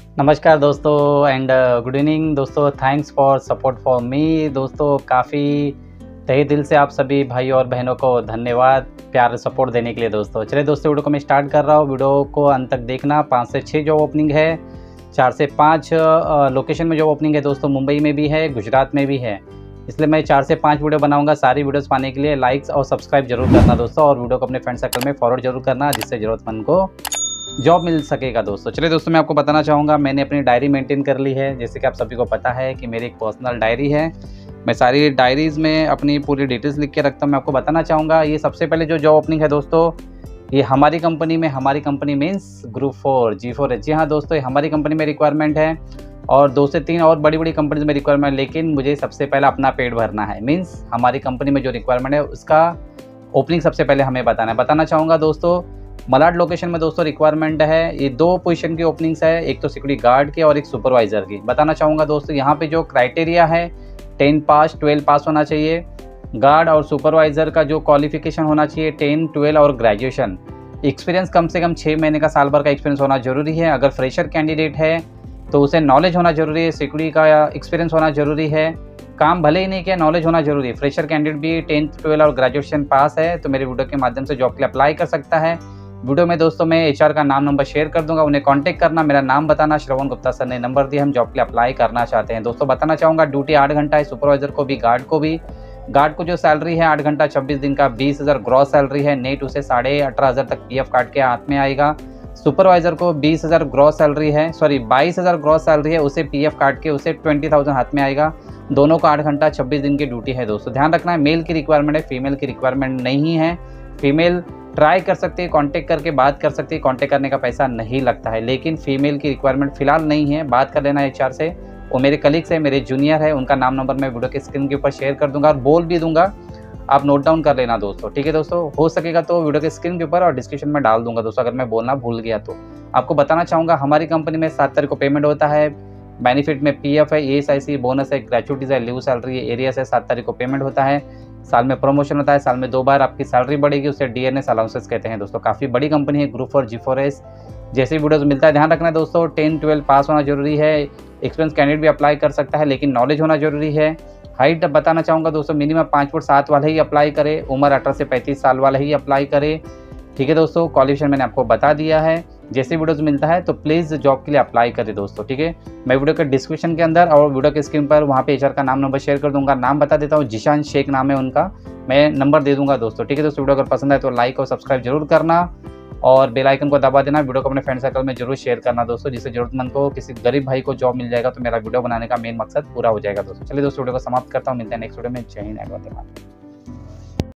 नमस्कार दोस्तों and good evening दोस्तों। Thanks for support for me दोस्तों। काफ़ी तहे दिल से आप सभी भाई और बहनों को धन्यवाद प्यार सपोर्ट देने के लिए दोस्तों। चलिए दोस्तों, वीडियो को मैं स्टार्ट कर रहा हूँ। वीडियो को अंत तक देखना। 5 से 6 जॉब ओपनिंग है, 4 से 5 लोकेशन में जॉब ओपनिंग है दोस्तों। मुंबई में भी है, गुजरात में भी है, इसलिए मैं 4 से 5 वीडियो बनाऊंगा। सारी वीडियोस पाने के लिए लाइक्स और सब्सक्राइब जरूर करना दोस्तों, और वीडियो को अपने फ्रेंड सर्कल में फॉरवर्ड जरूर करना, जिससे ज़रूरतमंद को जॉब मिल सकेगा दोस्तों। चलिए दोस्तों, मैं आपको बताना चाहूँगा, मैंने अपनी डायरी मेंटेन कर ली है। जैसे कि आप सभी को पता है कि मेरी एक पर्सनल डायरी है। मैं सारी डायरीज़ में अपनी पूरी डिटेल्स लिख के रखता हूँ। मैं आपको बताना चाहूँगा, ये सबसे पहले जो जॉब ओपनिंग है दोस्तों, ये हमारी कंपनी मीन्स ग्रुप 4 G4H। जी हाँ दोस्तों, ये हमारी कंपनी में रिक्वायरमेंट है, और 2 से 3 और बड़ी बड़ी कंपनीज में रिक्वायरमेंट है। लेकिन मुझे सबसे पहले अपना पेट भरना है। मीन्स हमारी कंपनी में जो रिक्वायरमेंट है उसका ओपनिंग सबसे पहले हमें बताना चाहूँगा दोस्तों। मलाड लोकेशन में दोस्तों रिक्वायरमेंट है, ये 2 पोजीशन की ओपनिंग्स है, एक तो सिक्योरिटी गार्ड की और एक सुपरवाइज़र की। बताना चाहूँगा दोस्तों, यहाँ पे जो क्राइटेरिया है 10 पास 12 पास होना चाहिए। गार्ड और सुपरवाइज़र का जो क्वालिफिकेशन होना चाहिए 10 12 और ग्रेजुएशन। एक्सपीरियंस कम से कम 6 महीने का, साल भर का एक्सपीरियंस होना जरूरी है। अगर फ्रेशर कैंडिडेट है तो उसे नॉलेज होना जरूरी है, सिक्योरिटी का एक्सपीरियंस होना जरूरी है। काम भले ही नहीं किया, नॉलेज होना जरूरी है। फ्रेशर कैंडिडेट भी 10th 12 और ग्रेजुएशन पास है तो मेरे वीडियो के माध्यम से जॉब के लिए अप्लाई कर सकता है। वीडियो में दोस्तों मैं एचआर का नाम नंबर शेयर कर दूंगा, उन्हें कांटेक्ट करना, मेरा नाम बताना, श्रवण गुप्ता सर ने नंबर दिया, हम जॉब के लिए अप्लाई करना चाहते हैं दोस्तों। बताना चाहूँगा, ड्यूटी 8 घंटा है, सुपरवाइजर को भी गार्ड को भी। गार्ड को जो सैलरी है 8 घंटा 26 दिन का 20,000 ग्रॉस सैलरी है, नेट उसे 18,500 तक पीएफ काट के हाथ में आएगा। सुपरवाइजर को 20,000 ग्रॉस सैलरी है, 22,000 ग्रॉस सैलरी है, उसे पीएफ काट के उसे 20,000 हाथ में आएगा। दोनों का 8 घंटा 26 दिन की ड्यूटी है दोस्तों। ध्यान रखना है, मेल की रिक्वायरमेंट है, फीमेल की रिक्वायरमेंट नहीं है। फीमेल ट्राई कर सकती है, कांटेक्ट करके बात कर सकती है, कांटेक्ट करने का पैसा नहीं लगता है। लेकिन फीमेल की रिक्वायरमेंट फिलहाल नहीं है। बात कर लेना एचआर से, वो मेरे कलीग्स है, मेरे जूनियर है, उनका नाम नंबर मैं वीडियो के स्क्रीन के ऊपर शेयर कर दूंगा और बोल भी दूंगा, आप नोट डाउन कर लेना दोस्तों। ठीक है दोस्तों, हो सकेगा तो वीडियो के स्क्रीन के ऊपर और डिस्क्रिप्शन में डाल दूंगा दोस्तों, अगर मैं बोलना भूल गया तो। आपको बताना चाहूँगा, हमारी कंपनी में 7 तारीख को पेमेंट होता है। बेनिफिट में पीएफ है, ESIC बोनस है, ग्रेचुइटीज है, लीव सैलरी है, एरिया से 7 तारीख को पेमेंट होता है। साल में प्रमोशन होता है, साल में 2 बार आपकी सैलरी बढ़ेगी, उसे DNS अलाउंसेस कहते हैं दोस्तों। काफ़ी बड़ी कंपनी है ग्रुप 4 G4S। जैसे वीडियोस मिलता है, ध्यान रखना है दोस्तों, 10 12 पास होना जरूरी है। एक्सपीरियंस कैंडिडेट भी अप्लाई कर सकता है, लेकिन नॉलेज होना जरूरी है। हाइट बताना चाहूँगा दोस्तों, मिनिमम 5 फुट 7 वाले ही अप्लाई करे। उम्र 18 से 35 साल वाले ही अप्लाई करे। ठीक है दोस्तों, क्वालिफिकेशन मैंने आपको बता दिया है। जैसे वीडियोस मिलता है तो प्लीज़ जॉब के लिए अप्लाई करें दोस्तों। ठीक है, मैं वीडियो के डिस्क्रिप्शन के अंदर और वीडियो के स्क्रीन पर वहाँ पे एचआर का नाम नंबर शेयर कर दूंगा। नाम बता देता हूँ, जिशान शेख नाम है उनका, मैं नंबर दे दूंगा दोस्तों। ठीक है दोस्तों, वीडियो अगर पसंद आए तो लाइक और सब्सक्राइब जरूर करना, और बेल आइकन को दबा देना। वीडियो को अपने फ्रेंड सर्कल में जरूर शेयर करना दोस्तों, जिससे जरूरतमंद को, किसी गरीब भाई को जॉब मिल जाएगा तो मेरा वीडियो बनाने का मेन मकसद पूरा हो जाएगा दोस्तों। चलिए दोस्तों, वीडियो को समाप्त करता हूँ, मिलते हैं नेक्स्ट वीडियो में। जय हिंद, वंदे मातरम।